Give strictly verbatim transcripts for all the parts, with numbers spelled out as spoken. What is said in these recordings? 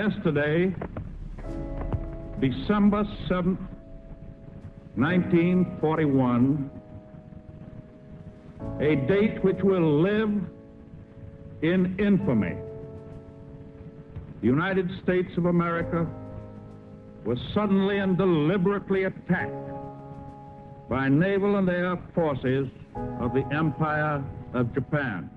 Yesterday, December seventh, nineteen forty-one, a date which will live in infamy. The United States of America was suddenly and deliberately attacked by naval and air forces of the Empire of Japan.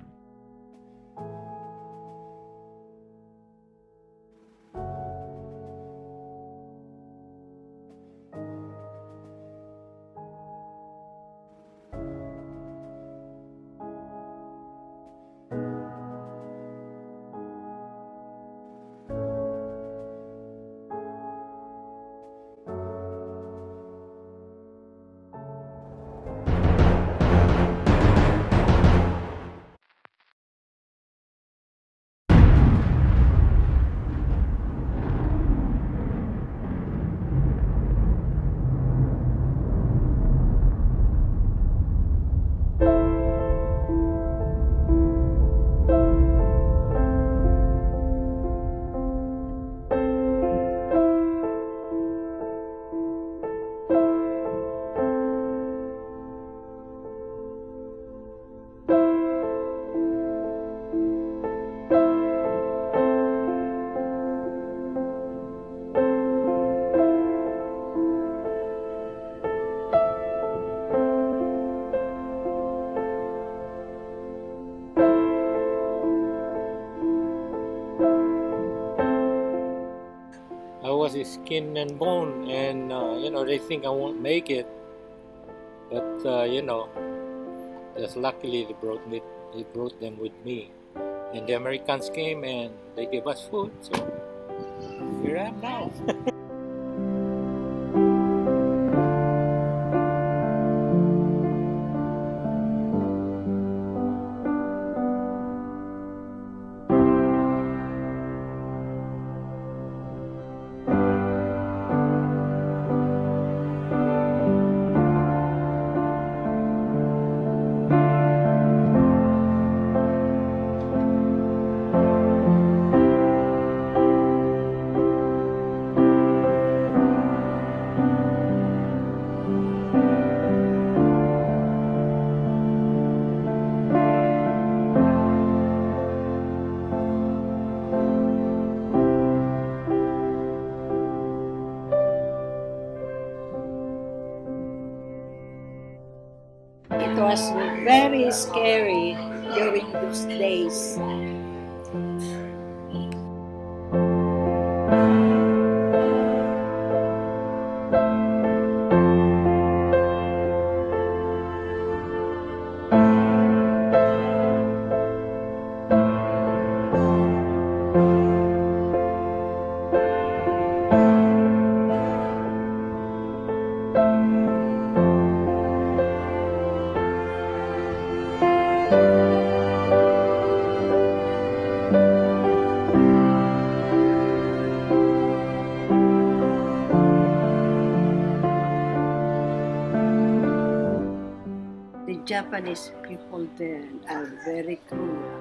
I was skin and bone, and uh, you know, they think I won't make it, but uh, you know, just luckily they brought me, they brought them with me, and the Americans came and they gave us food, so here I am now. It was very scary during those days. The Japanese people there are very cruel.